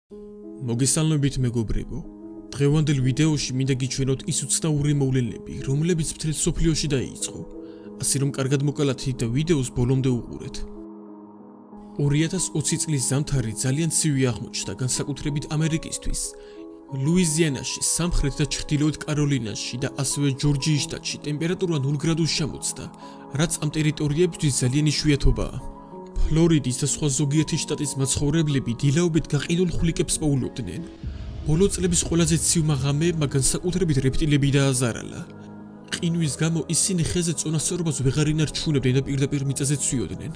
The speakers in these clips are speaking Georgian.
მოგესალმებით მეგობრებო. დღევანდელ ვიდეოში მინდა გიჩვენოთ ის უცნაური მოვლენები, რომლებიც მთელს მსოფლიოში დაიწყო. ასე რომ კარგად მოკალათით და ვიდეოს ბოლომდე უყურეთ. 2020 წლის ზამთარი ძალიან ცივი აღმოჩნდა, განსაკუთრებით ამერიკისთვის. ლუიზიანაში, სამხრეთ და ჩრდილოეთ კაროლინაში და ასევე ჯორჯიის შტატში ტემპერატურა 0 გრადუსს ჩამოწდა, რაც ამ ტერიტორიებისთვის ძალიან იშვიათობაა. ფლორიდის და სხვა ზოგიერთი შტატის მაცხოვრებლები დილაობით გაყიდულ ხვლიკებს პოულობდნენ. ბოლო წლების ყველაზე ცივმა ღამეებმა განსაკუთრებით რეპტილები დააზარალა. ყინვის გამო ისინი ხეზე წონასწორობას ვეღარ ინარჩუნებდნენ და პირდაპირ მიწაზე ცვიოდნენ.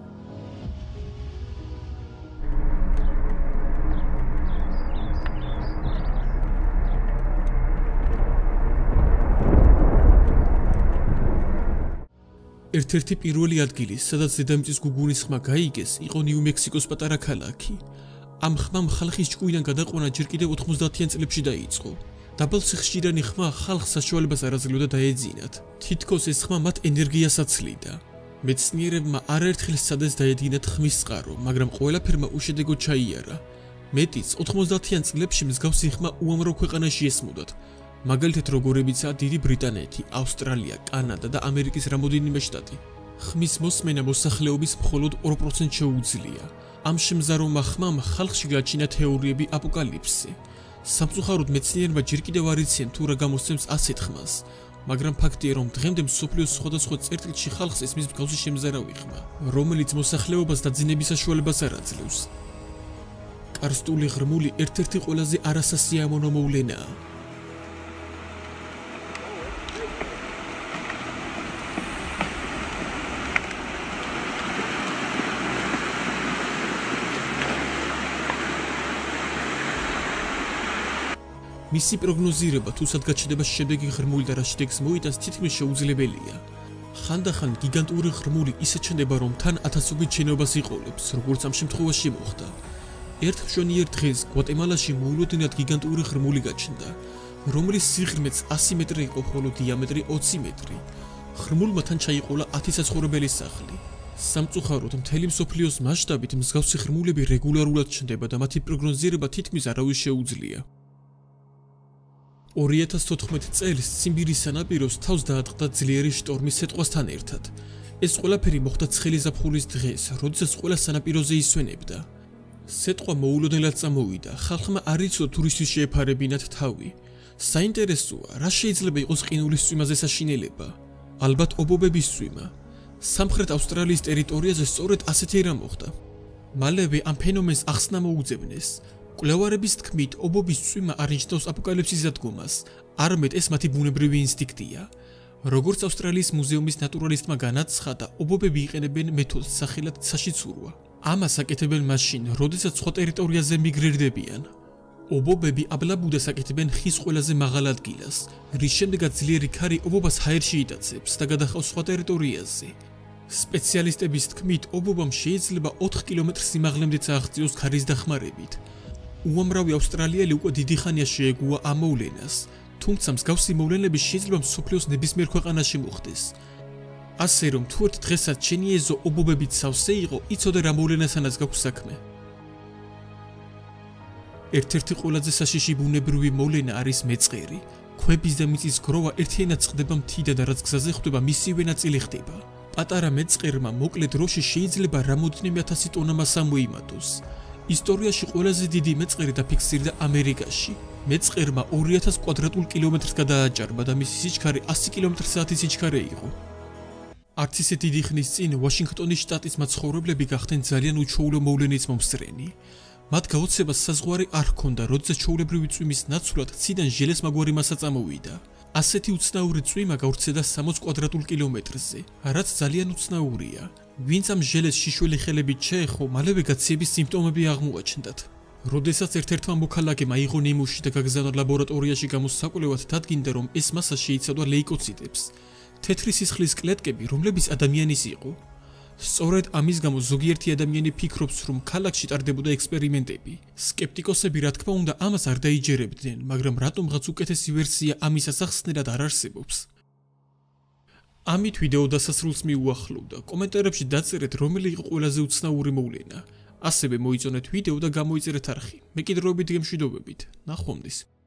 ერთ-ერთი პირველი ადგილი, სადაც დედამიწის გუგუნის ხმა გაიგეს, იყო ნიუ-მექსიკოს პატარა ქალაქი. ამ ხმამ ხალხის ჭკუიდან გადაყვანა ჯერ კიდევ 90-იან წლებში დაიწყო. დაბალ სიხშირიანი ხმა ხალხს საშუალებას არ აძლევდა დაეძინათ. თითქოს ეს ხმა მათ ენერგიას აცლიდა. მეცნიერებმა არაერთხელ სცადეს დაედგინათ ხმის წყარო, მაგრამ ყველაფერმა უშედეგოდ ჩაიარა. მეტიც 90-იან წლებში მსგავსი ხმა უამრავ ქვეყანაში ესმოდათ. მაგალითად როგორებიცაა დიდი ბრიტანეთი, ავსტრალია, კანადა და ამერიკის რამოდენიმე შტატი. ხმის მოსმენა მოსახლეობის მხოლოდ 2% შეუძლია. ამ შემზარულმა ხმამ ხალხში გააჩინა თეორიები აპოკალიფსზე. სამწუხაროდ მეცნიერებმა ჯერ კიდევ არ იციან თუ რა გამოსცემს ასეთ ხმას, მაგრამ ფაქტია, რომ დღემდე მსოფლიოს სხვადასხვა წერტილში ხალხს ესმის მსგავსი შემზარავი ხმა, რომელიც მოსახლეობას დაძინების საშუალებას არ აძლევს. კარსტული ღრმული ერთ-ერთი ყველაზე არასასიამოვნო მოვლენაა. მისი პროგნოზირება თუ სად გაჩნდება შედეგი ღრმული და რა შედეგს მოიტანს თითქმის შეუძლებელია. ხანდახან გიგანტური ღრმული ისე ჩნდება, რომ თან ათასობით შენობას იყოლებს, როგორც ამ შემთხვევაში მოხდა. ერთ მშვენიერ დღეს გვატემალაში მოულოდნელად გიგანტური ღრმული გაჩნდა, რომლის სიღრმეც 100 მეტრი იყო, ხოლო დიამეტრი 20 მეტრი. ღრმულმა თან ჩაიყოლა 10 საცხოვრებელი სახლი. სამწუხაროდ მთელი მსოფლიოს მასშტაბით მსგავსი ღრმულები რეგულარულად ჩნდება და მათი პროგნოზირება თითქმის არავის შეუძლია. 2014 წელს ციმბირის სანაპიროს თავს დაატყდა ძლიერი შტორმი სეტყვასთან ერთად. ეს ყველაფერი მოხდა ცხელი ზაფხულის დღეს, როდესაც ყველა სანაპიროზე ისვენებდა. სეტყვა მოულოდნელად წამოვიდა, ხალხმა არ იცოდა ტურისტის შეეფარებინათ თავი. საინტერესოა, რა შეიძლება იყოს ყინულის წვიმაზე საშინელება? ალბათ ობობების წვიმა. სამხრეთ ავსტრალიის ტერიტორიაზე სწორედ ასეთი რამ მოხდა. მალევე ამ ფენომენს ახსნა მოუძებნეს. კვლევარების თქმით, ობობის წვიმა არ ნიშნავს აპოკალიფსის დადგომას, არამედ ეს მათი ბუნებრივი ინსტინქტია. როგორც ავსტრალიის მუზეუმის ნატურალისტმა განაცხადა, ობობები იყენებენ მეთოდს სახელად საშიცურვა. ამას აკეთებენ მაშინ, როდესაც სხვა ტერიტორიაზე მიგრირდებიან. ობობები აბლაბუდას აკეთებენ ხის ყველაზე მაღალ ადგილას, რის შემდეგაც ძლიერი ქარი ობობას ჰაერში იტაცებს და გადახავს სხვა ტერიტორიაზე. სპეციალისტების თქმით, ობობამ შეიძლება 4 კილომეტრ სიმაღლემდეც აღწიოს ქარის დახმარებით. უამრავი ავსტრალიელი უკვე დიდი ხანია შეეგუა ამ მოვლენას, თუმცა მსგავსი მოვლენები შეიძლება მსოფლიოს ნებისმიერ ქვეყანაში მოხდეს. ასე რომ თუ ერთ დღესაც შენი ეზო ობობებით სავსე იყო, იცოდე რა მოვლენასანაც გაქვს საქმე. ერთ-ერთი ყველაზე საშიში ბუნებრივი მოვლენა არის მეწყერი. ქვების და მიწის გროვა ერთიანად წყდება მთიდან და რაც გზაზე ხდება, მისივე ნაწილი ხდება. პატარა მეწყერმა მოკლე დროში შეიძლება რამოდენიმე 1000 ტონა მასა მოიმატოს. ისტორიაში ყველაზე დიდი მეწყერი დაფიქსირდა ამერიკაში. მეწყერმა 2000 კვადრატულ კილომეტრს გადააჭარბა და მისი სიჩქარე 100 კმ/სთ სიჩქარე იყო. არც ისე დიდი ხნის წინ ვაშინგტონის შტატის მაცხოვრებლები გახდნენ ძალიან უჩვეულო მოვლენით მომსწრენი. მათ გაოცებას საზღვარი არ ჰქონდა, როდესაც ჩვეულებრივი წვიმის ნაცვლად ციდან ჟელეს მაგვარი მასა წამოვიდა. ასეთი უცნაური წვიმა გავრცელდა 60 კვადრატულ კილომეტრზე, რაც ძალიან უცნაურია. ვინც ამ ჟელეს შიშველი ხელებით შეეხო, მალევე გაციების სიმპტომები აღმოაჩნდათ. როდესაც ერთ-ერთმა მოქალაქემ აიღო ნიმუში და გაგზავნა ლაბორატორიაში გამოსაკვლევად, დადგინდა, რომ ეს მასა შეიცავდა ლეიკოციტებს, თეთრი სისხლის კლეტკები, რომლებიც ადამიანის იყო. სწორედ ამის გამო ზოგიერთი ადამიანი ფიქრობს, რომ ქალაქში ტარდებოდა ექსპერიმენტები. სკეპტიკოსები, რა თქმა უნდა, ამას არ დაიჯერებდნენ, მაგრამ რატომღაც უკეთესი ვერსია ამის ასახსნელად არ არსებობს. ამით ვიდეო დასასრულს მიუახლოვდა. კომენტარებში დაწერეთ, რომელი იყო ყველაზე უცნაური მოვლენა. ასევე მოიწონეთ ვიდეო და გამოიწერეთ არხი. მეკიდრეობით გემშვიდობებით. ნახვამდის.